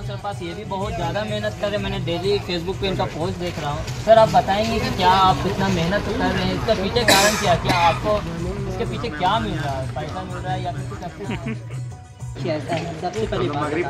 Sir पास ये भी बहुत ज़्यादा मेहनत कर रहे हैं। मैंने डेली फेसबुक पे इनका पोस्ट देख रहा हूँ। सर आप बताएंगे कि क्या आप इतना मेहनत कर रहे हैं, इसका पीछे कारण क्या आपको इसके पीछे क्या मिल रहा है, पैसा मिल रहा है या फिर कुछ ऐसा? ऐसा है, सबसे पहले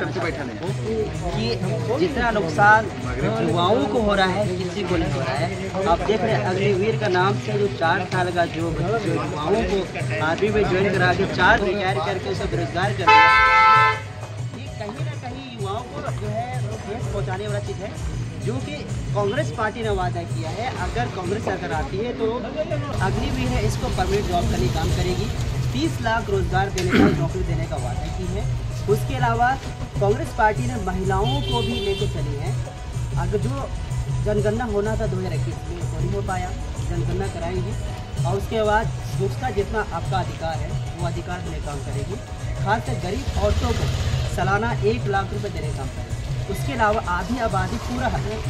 कि जितना नुकसान युवाओं को हो रहा है किसी को नहीं हो रहा है। आप देख रहे हैं अग्निवीर का नाम से जो 4 साल का जो युवाओं को आर्मी में ज्वाइन करा के 4 तैयारी करके उसे बेरोजगार कर दिया, ये कहीं ना कहीं युवाओं को जो है ठेस पहुँचाने वाला चीज़ है, जो कि कांग्रेस पार्टी ने वादा किया है। अगर कांग्रेस अगर आती है तो अग्निवीर है इसको परमानेंट जॉब का काम करेगी, 30 लाख रोजगार देने का, नौकरी देने का वादा की है। उसके अलावा कांग्रेस पार्टी ने महिलाओं को भी लेकर चली है। अगर जो जनगणना होना था 2021 में वो नहीं हो पाया, जनगणना कराएंगी और उसके बाद उसका जितना आपका अधिकार है वो अधिकार देने का काम करेगी। खासकर गरीब औरतों को सालाना 1 लाख रुपये देने का काम करेगी। उसके अलावा आधी आबादी पूरा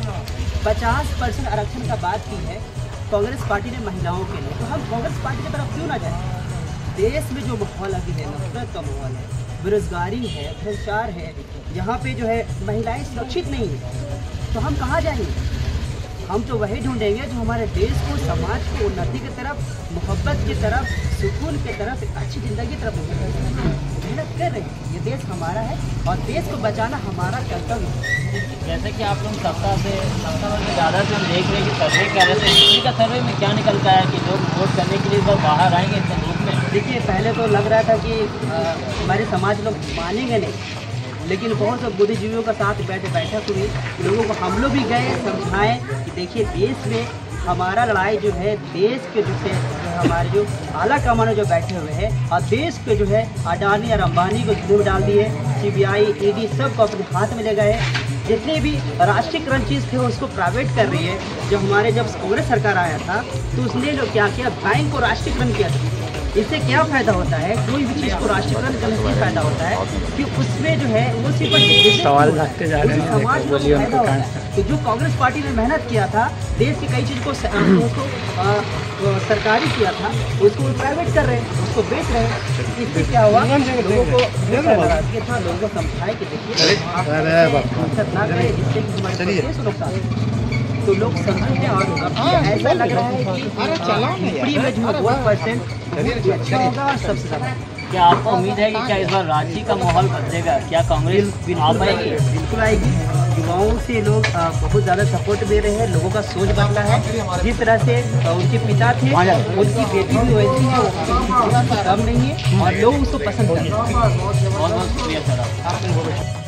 50% आरक्षण का बात की है कांग्रेस पार्टी ने महिलाओं के लिए। तो हम कांग्रेस पार्टी की तरफ क्यों ना जाए? देश में जो माहौल अभी है, नफरत का माहौल है, बेरोजगारी है, भ्रष्टाचार है, यहाँ पे जो है महिलाएं सुरक्षित नहीं है, तो हम कहाँ जाएंगे? हम तो वही ढूंढेंगे जो हमारे देश को, समाज को उन्नति की तरफ, मोहब्बत की तरफ, सुकून की तरफ, एक अच्छी ज़िंदगी की तरफ मेहनत कर रहे हैं। ये देश हमारा है और देश को बचाना हमारा कर्तव्य है। जैसे कि आप लोग सप्ताह से ज़्यादा से हम देख रहे हैं कि सर्वे कर रहे थे, इसी का सर्वे में क्या निकलता है कि लोग वोट करने के लिए जब बाहर आएंगे इस ग्रुप में? देखिए, पहले तो लग रहा था कि हमारे समाज लोग मानेंगे नहीं, लेकिन बहुत से बुद्धिजीवियों का साथ बैठक हुई, लोगों को हम लोग भी गए समझाएं कि देखिए देश में हमारा लड़ाई जो है देश के जो है हमारे जो आला कमाने जो बैठे हुए हैं और देश पे जो है अडानी और अंबानी को जुर्म डाल दिए, CBI ED सबको अपने हाथ में ले गए। जितने भी राष्ट्रीयकरण चीज़ थे उसको प्राइवेट कर रही है। जब हमारे जब कांग्रेस सरकार आया था तो उसने जो क्या किया, बैंक को राष्ट्रीयकरण किया था। इससे क्या फ़ायदा होता है? कोई भी चीज़ को राष्ट्रीयकरण करने से फ़ायदा होता है कि उसमें जो है वो सिर्फ सवाल रखते जा रहे हैं, समाज को फायदा होता है। तो जो कांग्रेस पार्टी ने मेहनत किया था, देश की कई चीज़ को सरकारी किया था, उसको प्राइवेट कर रहे हैं, उसको बेच रहे हैं। इससे क्या हुआ, लोगों को था, लोगों को समझाए कि देखिए ना करें, जिससे कि हमारे देश को नुकसान। तो लोग समझेंगे और ऐसा लग रहा है कि ऊपरी में जो 2% अच्छा होगा और सबसे ज़्यादा। क्या आपको उम्मीद है कि क्या इस बार रांची का माहौल बदलेगा? क्या कांग्रेस आ पाएगी? बिल्कुल आएगी। युवाओं से लोग बहुत ज़्यादा सपोर्ट दे रहे हैं, लोगों का सोच बदला है। जिस तरह से उनके पिता थे, उनकी बेटी भी वैसी है, कम नहीं है और लोग उसको पसंद कर रहे हैं। बहुत बहुत शुक्रिया सर।